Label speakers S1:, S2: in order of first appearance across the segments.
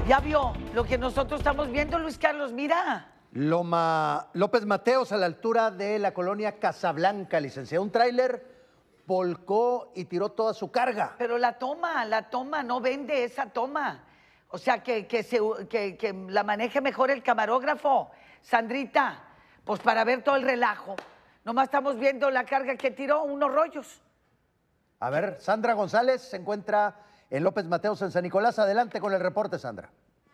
S1: Ya vio lo que nosotros estamos viendo, Luis Carlos, mira.
S2: López Mateos, a la altura de la colonia Casablanca, licenciado. Un tráiler volcó y tiró toda su carga.
S1: Pero la toma, no vende esa toma. O sea, que la maneje mejor el camarógrafo. Sandrita, pues para ver todo el relajo. Nomás estamos viendo la carga que tiró, unos rollos.
S2: A ver, Sandra González se encuentra en López Mateos, en San Nicolás. Adelante con el reporte, Sandra.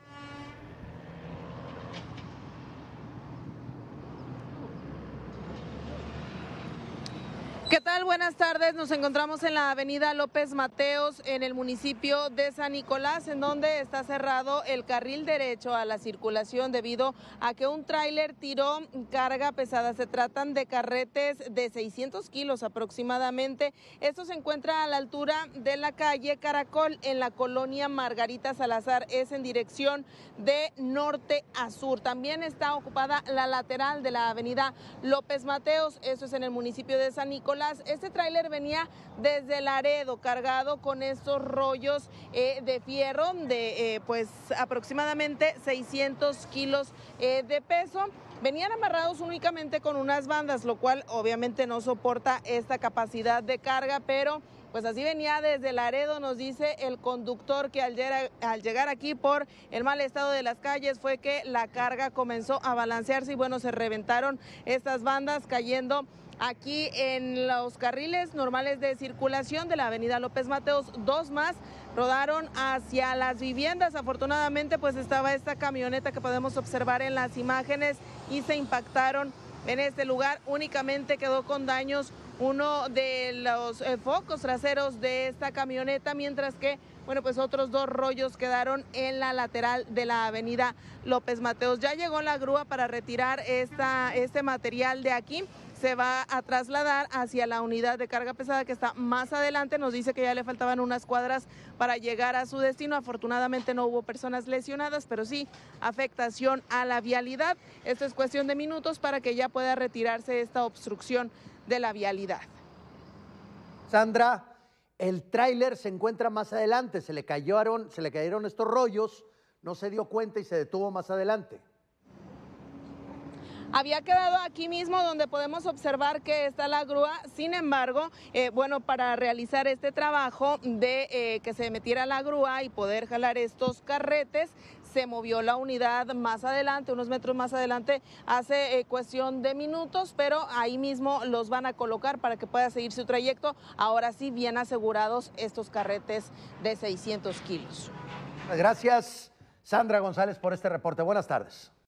S3: ¿Qué tal? Buenas tardes. Nos encontramos en la avenida López Mateos, en el municipio de San Nicolás, en donde está cerrado el carril derecho a la circulación debido a que un tráiler tiró carga pesada. Se tratan de carretes de 600 kilos aproximadamente. Esto se encuentra a la altura de la calle Caracol, en la colonia Margarita Salazar. Es en dirección de norte a sur. También está ocupada la lateral de la avenida López Mateos. Eso es en el municipio de San Nicolás. Este tráiler venía desde Laredo cargado con estos rollos de fierro de pues aproximadamente 600 kilos de peso. Venían amarrados únicamente con unas bandas, lo cual obviamente no soporta esta capacidad de carga, pero pues así venía desde Laredo. Nos dice el conductor que al llegar aquí por el mal estado de las calles fue que la carga comenzó a balancearse y bueno, se reventaron estas bandas cayendo aquí en los carriles normales de circulación de la avenida López Mateos. Dos más rodaron hacia las viviendas. Afortunadamente pues estaba esta camioneta que podemos observar en las imágenes y se impactaron en este lugar. Únicamente quedó con daños uno de los focos traseros de esta camioneta, mientras que bueno, pues otros dos rollos quedaron en la lateral de la avenida López Mateos. Ya llegó la grúa para retirar este material de aquí. Se va a trasladar hacia la unidad de carga pesada que está más adelante. Nos dice que ya le faltaban unas cuadras para llegar a su destino. Afortunadamente no hubo personas lesionadas, pero sí afectación a la vialidad. Esto es cuestión de minutos para que ya pueda retirarse esta obstrucción de la vialidad.
S2: Sandra, el tráiler se encuentra más adelante. Se le cayeron estos rollos, no se dio cuenta y se detuvo más adelante.
S3: Había quedado aquí mismo donde podemos observar que está la grúa. Sin embargo, bueno, para realizar este trabajo de que se metiera la grúa y poder jalar estos carretes, se movió la unidad más adelante, unos metros más adelante, hace cuestión de minutos, pero ahí mismo los van a colocar para que pueda seguir su trayecto. Ahora sí, bien asegurados estos carretes de 600 kilos.
S2: Gracias, Sandra González, por este reporte. Buenas tardes.